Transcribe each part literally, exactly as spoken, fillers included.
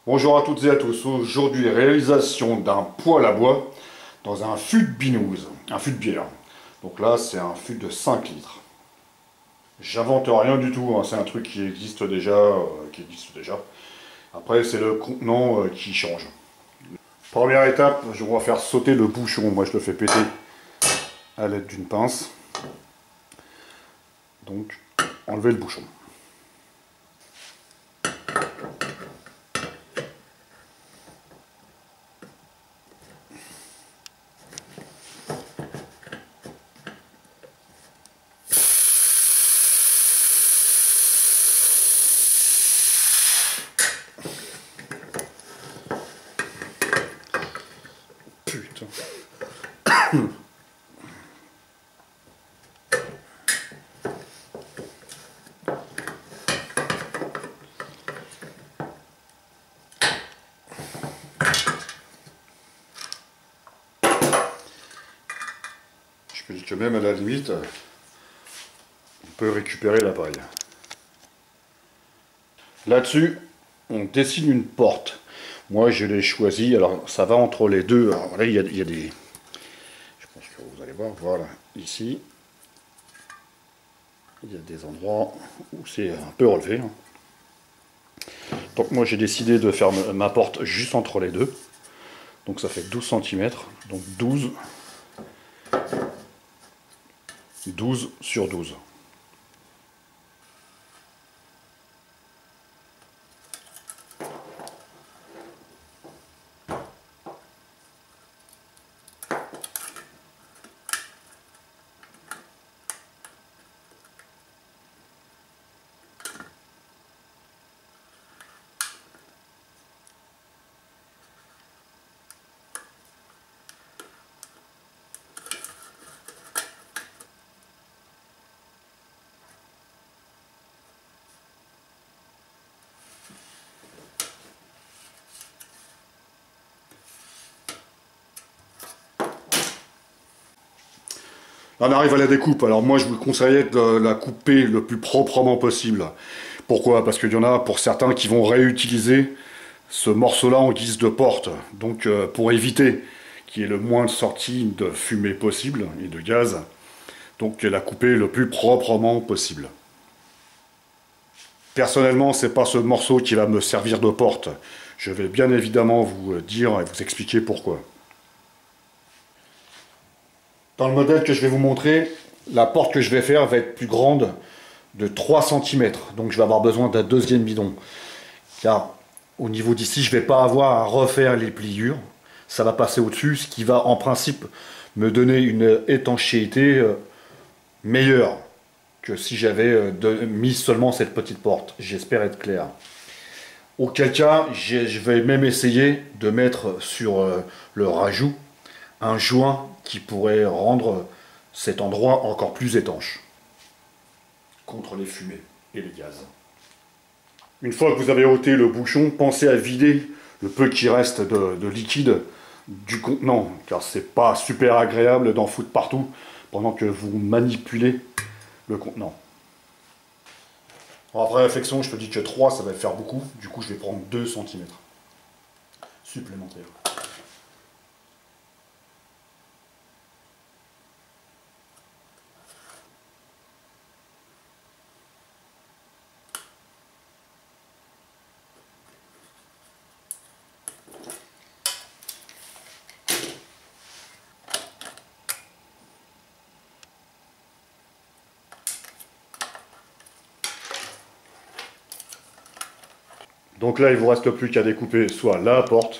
Bonjour à toutes et à tous. Aujourd'hui, réalisation d'un poêle à bois dans un fût de binouze, un fût de bière. Donc là, c'est un fût de cinq litres. J'invente rien du tout, hein, c'est un truc qui existe déjà, euh, qui existe déjà. Après, c'est le contenant euh, qui change. Première étape, je vais faire sauter le bouchon. Moi, je le fais péter à l'aide d'une pince. Donc, enlever le bouchon. Putain. Je me dis que même à la limite, on peut récupérer l'appareil. Là-dessus, on dessine une porte. Moi, je l'ai choisi. Alors, ça va entre les deux. Alors là, il y a, il y a des... Je pense que vous allez voir. Voilà, ici. Il y a des endroits où c'est un peu relevé. Donc, moi, j'ai décidé de faire ma porte juste entre les deux. Donc, ça fait douze centimètres. Donc, douze. douze sur douze. Là, on arrive à la découpe. Alors moi, je vous conseillerais de la couper le plus proprement possible. Pourquoi? Parce qu'il y en a pour certains qui vont réutiliser ce morceau-là en guise de porte. Donc euh, pour éviter qu'il y ait le moins de sortie de fumée possible et de gaz, donc la couper le plus proprement possible. Personnellement, c'est pas ce morceau qui va me servir de porte. Je vais bien évidemment vous dire et vous expliquer pourquoi. Dans le modèle que je vais vous montrer, la porte que je vais faire va être plus grande de trois centimètres. Donc je vais avoir besoin d'un deuxième bidon. Car au niveau d'ici, je ne vais pas avoir à refaire les pliures. Ça va passer au-dessus, ce qui va en principe me donner une étanchéité meilleure que si j'avais mis seulement cette petite porte. J'espère être clair. Auquel cas, je vais même essayer de mettre sur le rajout un joint qui pourrait rendre cet endroit encore plus étanche contre les fumées et les gaz. Une fois que vous avez ôté le bouchon, pensez à vider le peu qui reste de, de liquide du contenant, car c'est pas super agréable d'en foutre partout pendant que vous manipulez le contenant. Bon, après réflexion, je te dis que trois, ça va faire beaucoup, du coup je vais prendre deux centimètres supplémentaires. Donc là, il ne vous reste plus qu'à découper soit la porte,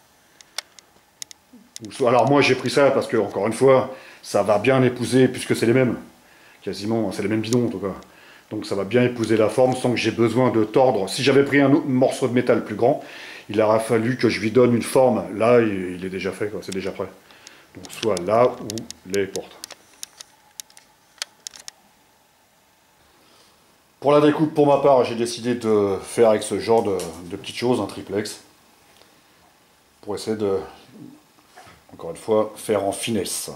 ou soit... Alors moi, j'ai pris ça parce que, encore une fois, ça va bien épouser, puisque c'est les mêmes. Quasiment, c'est les mêmes bidons en tout cas. Donc ça va bien épouser la forme sans que j'ai besoin de tordre. Si j'avais pris un autre morceau de métal plus grand, il aurait fallu que je lui donne une forme. Là, il est déjà fait, c'est déjà prêt. Donc soit là ou les portes. Pour la découpe, pour ma part, j'ai décidé de faire avec ce genre de, de petites choses, un triplex, pour essayer de, encore une fois, faire en finesse.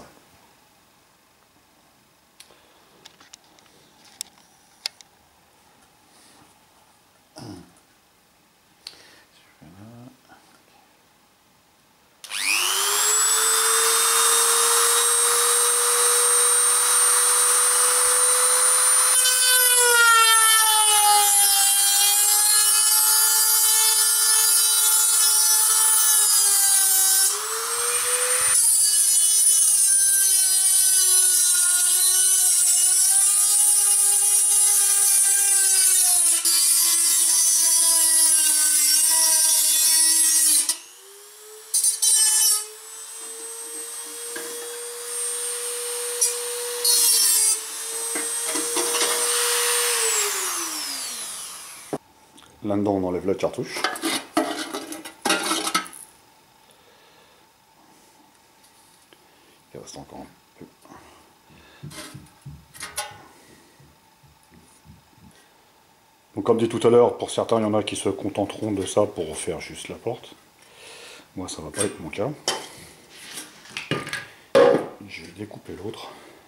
Là-dedans, on enlève la cartouche. Il reste encore un peu. Donc comme dit tout à l'heure, pour certains, il y en a qui se contenteront de ça pour refaire juste la porte. Moi, ça va pas être mon cas. Je vais découper l'autre.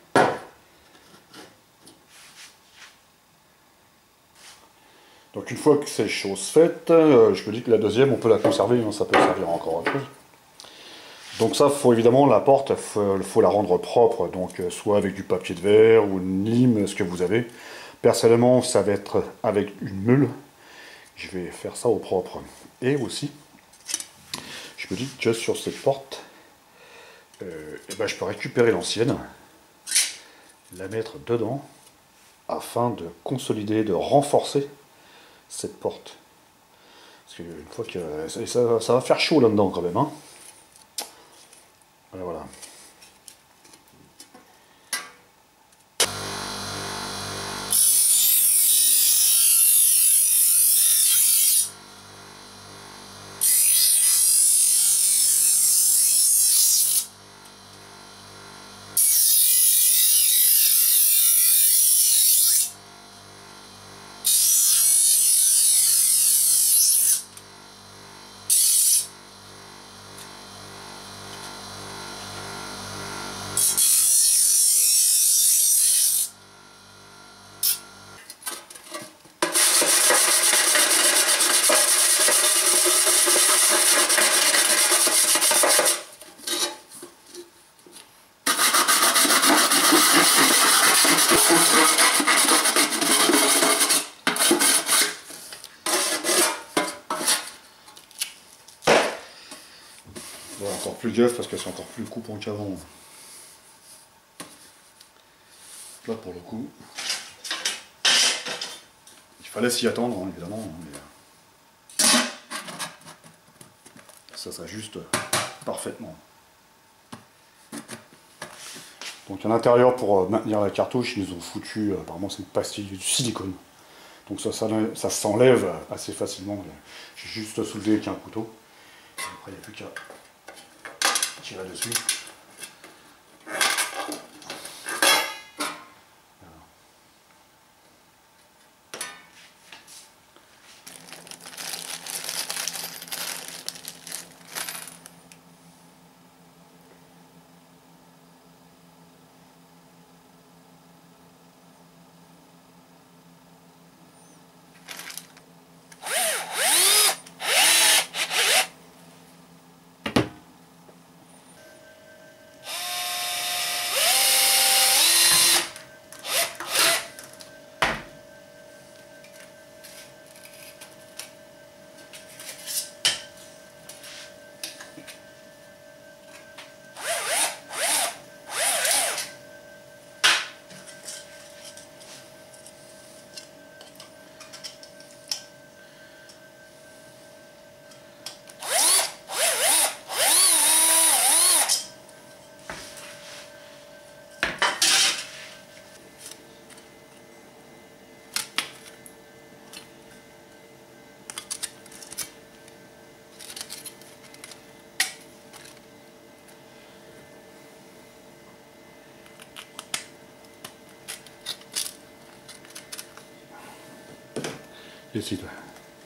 Donc une fois que c'est chose faite, euh, je me dis que la deuxième, on peut la conserver, hein, ça peut servir encore autre chose. Donc ça, faut évidemment, la porte, il faut, faut la rendre propre, donc euh, soit avec du papier de verre ou une lime, ce que vous avez. Personnellement, ça va être avec une meule. Je vais faire ça au propre. Et aussi, je me dis que sur cette porte, euh, eh ben, je peux récupérer l'ancienne, la mettre dedans, afin de consolider, de renforcer cette porte. Parce qu'une fois que ça, ça, ça va faire chaud là-dedans quand même. Hein. Voilà, voilà. Bon, encore plus gaffe parce que c'est encore plus coupant qu'avant. Là pour le coup, il fallait s'y attendre hein, évidemment, mais ça s'ajuste parfaitement. Donc à l'intérieur, pour maintenir la cartouche, ils nous ont foutu, apparemment c'est une pastille du silicone. Donc ça, ça, ça s'enlève assez facilement. J'ai juste soulevé avec un couteau. Après il n'y a plus qu'à tirer dessus. Ici, là.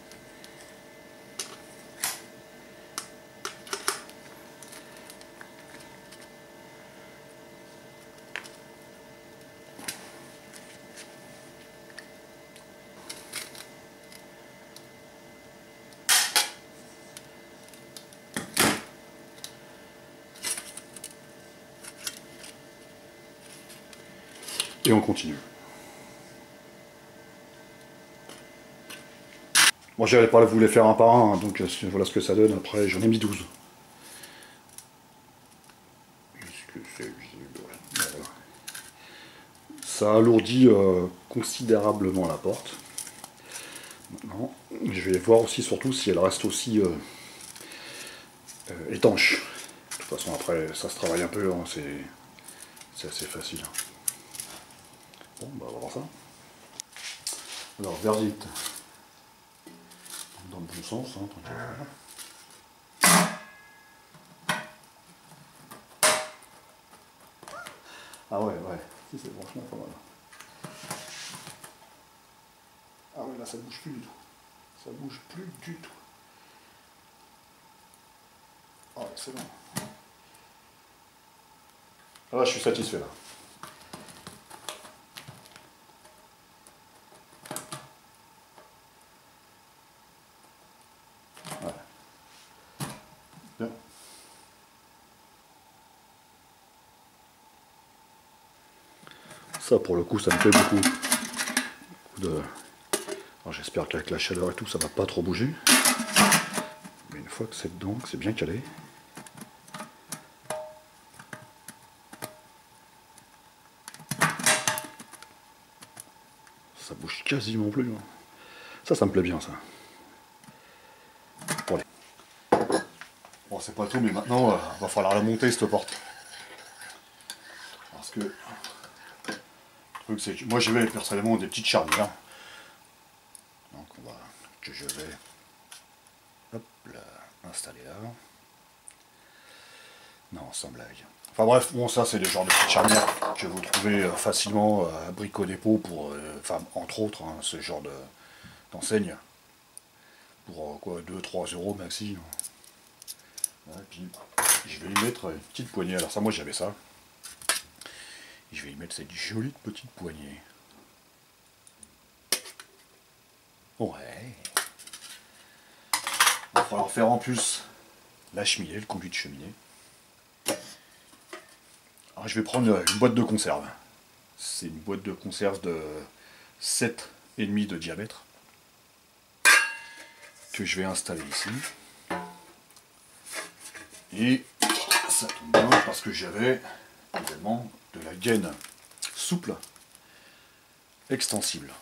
Et on continue. Moi, j'avais pas voulu les faire un par un, hein, donc voilà ce que ça donne. Après, j'en ai mis douze. Est-ce que c'est visible? Voilà. Ça alourdit euh, considérablement la porte. Maintenant, je vais voir aussi, surtout, si elle reste aussi euh, euh, étanche. De toute façon, après, ça se travaille un peu, hein, c'est assez facile. Bon, bah, on va voir ça. Alors, verdict. dans le bon sens, hein, tant qu'à faire. Ah ouais, ouais, si c'est franchement pas mal. Ah ouais, là ça bouge plus du tout. Ça bouge plus du tout. Ah, excellent. Ah là, je suis satisfait là. Ouais. Bien. Ça, pour le coup, ça me plaît beaucoup. De... J'espère qu'avec la chaleur et tout, ça va pas trop bouger. Mais une fois que c'est dedans, que c'est bien calé. Ça bouge quasiment plus. Ça, ça me plaît bien, ça. Bon, allez. Bon, c'est pas tout, mais maintenant, euh, va falloir la monter, cette porte. Parce que... Le truc, c'est que moi, j'avais personnellement des petites charnières. Donc, on va... que je vais... Hop là, installer là. Non, sans blague. Enfin bref, bon, ça, c'est le genre de petites charnières que vous trouvez euh, facilement euh, à Brico Dépôt pour... Euh, enfin, entre autres, hein, ce genre de d'enseigne. Pour euh, quoi, deux trois euros maxi. Ouais, puis je vais y mettre une petite poignée. Alors ça, moi j'avais ça. Et je vais y mettre cette jolie petite poignée. Ouais. Il va falloir faire en plus la cheminée, le conduit de cheminée. Alors je vais prendre une boîte de conserve. C'est une boîte de conserve de sept virgule cinq de diamètre. Que je vais installer ici. Et ça tombe bien parce que j'avais également de la gaine souple, extensible.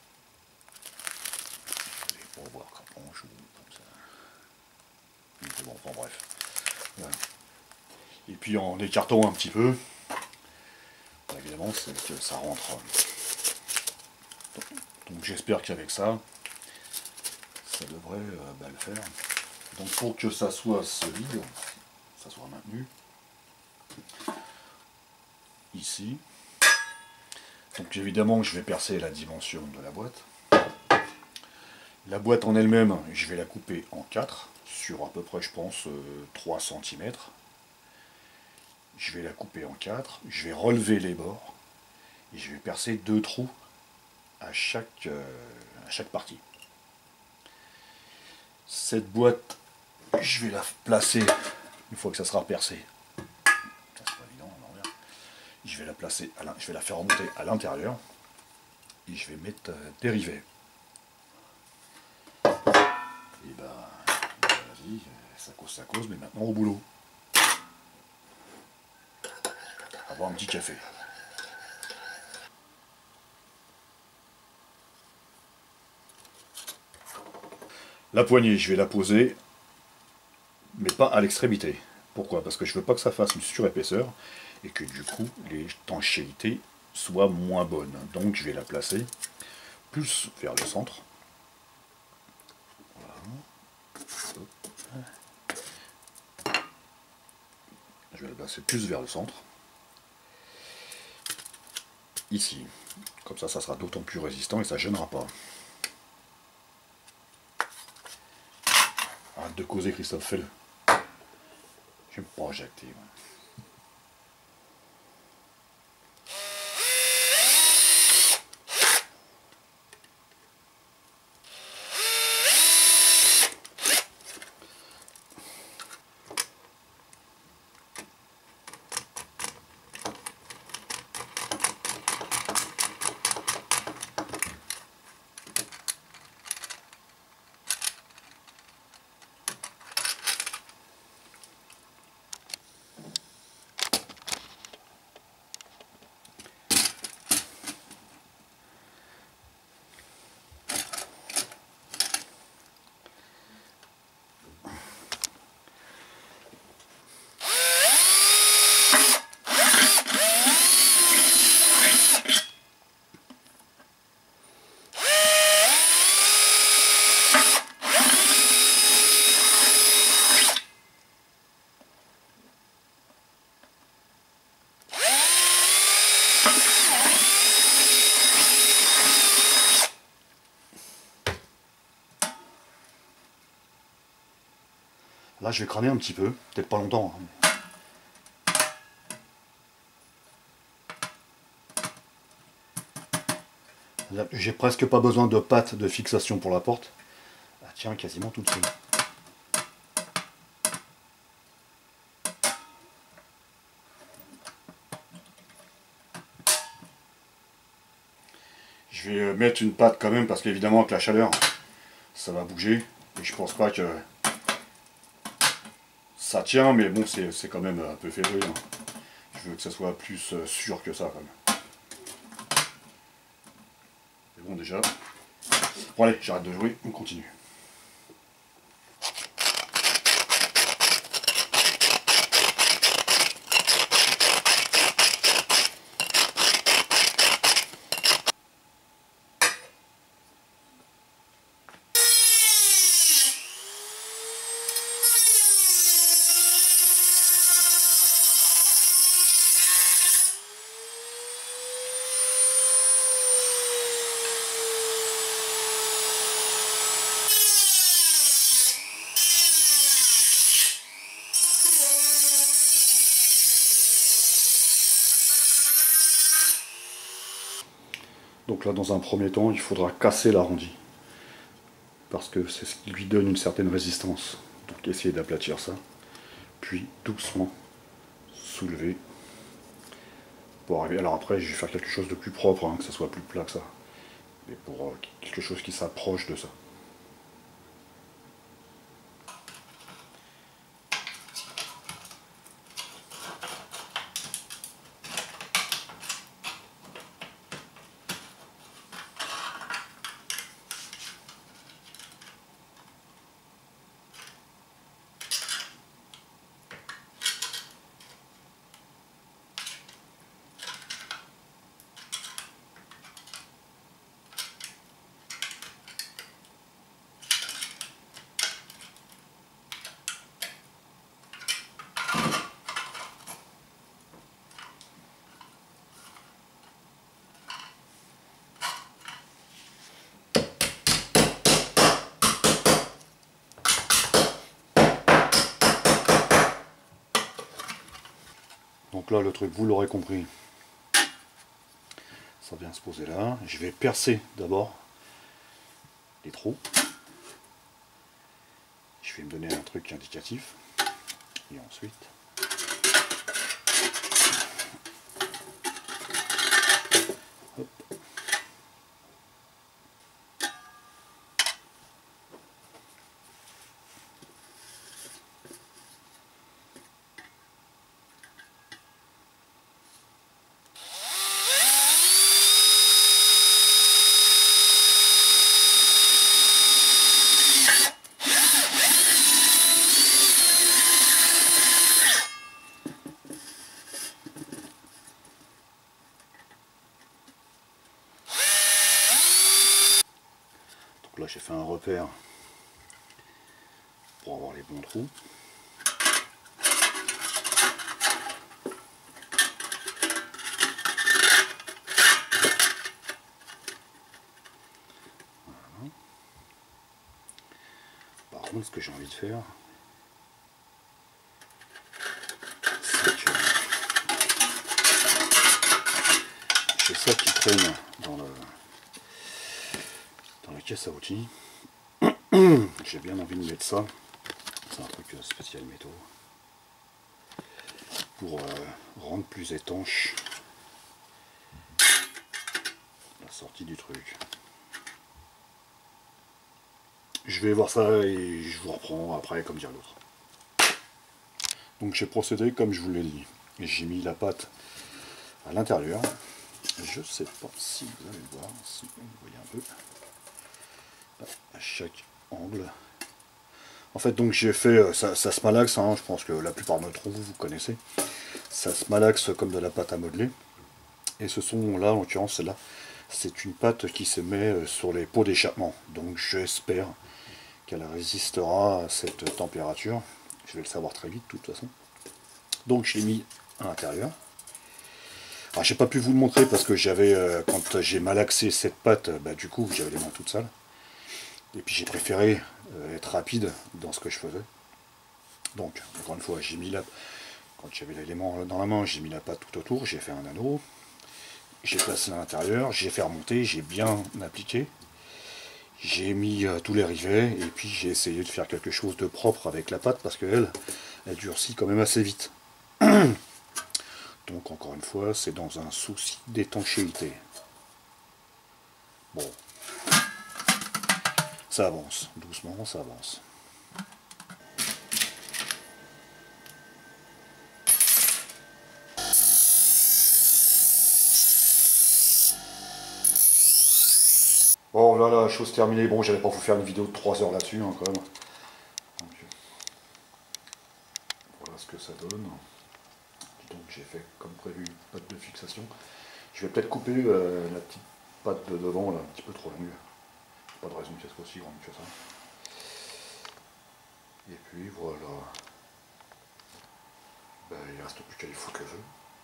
Pour voir quand on joue comme ça. C'est bon, enfin bref. Voilà. Et puis en écartant un petit peu, évidemment, c'est que ça rentre. Donc j'espère qu'avec ça, ça devrait euh, bah, le faire. Donc pour que ça soit solide, ça soit maintenu, ici. Donc évidemment je vais percer la dimension de la boîte. La boîte en elle-même, je vais la couper en quatre, sur à peu près je pense euh, trois centimètres. Je vais la couper en quatre, je vais relever les bords, et je vais percer deux trous à chaque, euh, à chaque partie. Cette boîte, je vais la placer, une fois que ça sera percé, ça sera évident, je vais la placer, à je vais la faire remonter à l'intérieur, et je vais mettre euh, des rivets. Et ben, vas-y, ça cause, ça cause, mais maintenant au boulot. Avoir un petit café. La poignée, je vais la poser, mais pas à l'extrémité. Pourquoi? Parce que je veux pas que ça fasse une surépaisseur et que du coup l'étanchéité soit moins bonne. Donc je vais la placer plus vers le centre. Voilà. Je vais la placer plus vers le centre. Ici. Comme ça, ça sera d'autant plus résistant et ça ne gênera pas. Arrête de causer, Christophe, fais-le. Je vais me projeter. Là je vais cramer un petit peu, peut-être pas longtemps. Hein. J'ai presque pas besoin de pâte de fixation pour la porte. Elle tient quasiment toute seule. Je vais mettre une pâte quand même parce qu'évidemment avec la chaleur ça va bouger et je pense pas que ça tient, mais bon c'est quand même un peu fébrile. Hein. Je veux que ça soit plus sûr que ça quand même. C'est bon déjà. Bon allez, j'arrête de jouer, on continue. Donc là, dans un premier temps, il faudra casser l'arrondi. Parce que c'est ce qui lui donne une certaine résistance. Donc essayez d'aplatir ça. Puis doucement soulever. Pour arriver. Alors après, je vais faire quelque chose de plus propre, hein, que ça soit plus plat que ça. Mais pour euh, quelque chose qui s'approche de ça. Donc là, le truc, vous l'aurez compris, ça vient se poser là. Je vais percer d'abord les trous. Je vais me donner un truc indicatif. Et ensuite... Hop. Là j'ai fait un repère pour avoir les bons trous. Voilà. Par contre ce que j'ai envie de faire, c'est que j'ai ça qui traîne dans le dans la caisse à outils. J'ai bien envie de mettre ça. C'est un truc spécial métaux. Pour euh, rendre plus étanche la sortie du truc. Je vais voir ça et je vous reprends après comme dire l'autre. Donc j'ai procédé comme je vous l'ai dit. J'ai mis la pâte à l'intérieur. Je sais pas si vous allez le voir, si vous voyez un peu. À chaque angle. En fait donc j'ai fait, ça, ça se malaxe, hein, je pense que la plupart d'entre vous vous connaissez. Ça se malaxe comme de la pâte à modeler. Et ce sont là, en l'occurrence celle-là, c'est une pâte qui se met sur les pots d'échappement. Donc j'espère qu'elle résistera à cette température. Je vais le savoir très vite de toute façon. Donc je l'ai mis à l'intérieur. Alors j'ai pas pu vous le montrer parce que j'avais, euh, quand j'ai malaxé cette pâte, bah, du coup j'avais les mains toutes sales. Et puis j'ai préféré euh, être rapide dans ce que je faisais. Donc, encore une fois, j'ai mis la... Quand j'avais l'élément dans la main, j'ai mis la pâte tout autour, j'ai fait un anneau, j'ai placé à l'intérieur, j'ai fait remonter, j'ai bien appliqué, j'ai mis euh, tous les rivets, et puis j'ai essayé de faire quelque chose de propre avec la pâte, parce qu'elle, elle durcit quand même assez vite. Donc, encore une fois, c'est dans un souci d'étanchéité. Bon, ça avance, doucement, ça avance. Bon, là, la chose terminée. Bon, j'allais pas vous faire une vidéo de trois heures là-dessus, hein, quand même. Donc, voilà ce que ça donne. Donc, j'ai fait, comme prévu, une pâte de fixation. Je vais peut-être couper euh, la petite pâte de devant, là, un petit peu trop longue. Pas de raison qu'elle soit aussi grande que ça. Et puis, voilà. Ben, il reste plus qu'à y foutre le feu.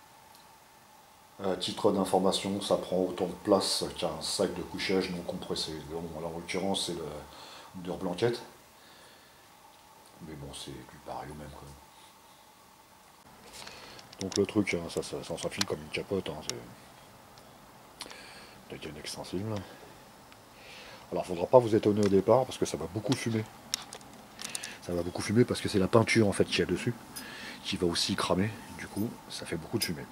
À titre d'information, ça prend autant de place qu'un sac de couchage non compressé. Bon, là, en l'occurrence, c'est le beurre blanquette. Mais bon, c'est du pareil au même. Quoi. Donc le truc, hein, ça, ça, ça s'enfile comme une capote. Hein, c'est une extensible. Alors, faudra pas vous étonner au départ parce que ça va beaucoup fumer. Ça va beaucoup fumer parce que c'est la peinture en fait qu'il y a dessus qui va aussi cramer. Du coup, ça fait beaucoup de fumée.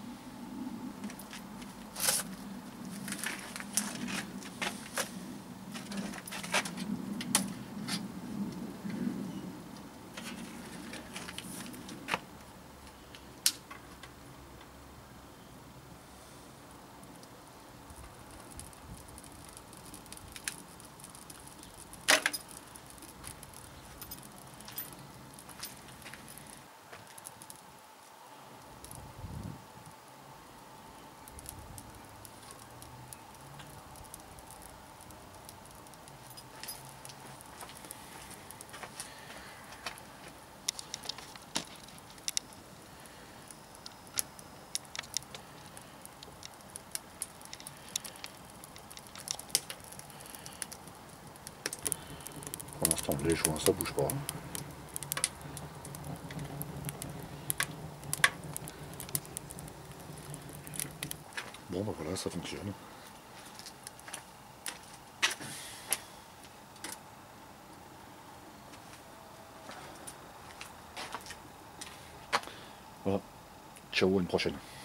Pour l'instant, les joints, ça bouge pas. Bon, ben voilà, ça fonctionne. Voilà. Ciao, à une prochaine.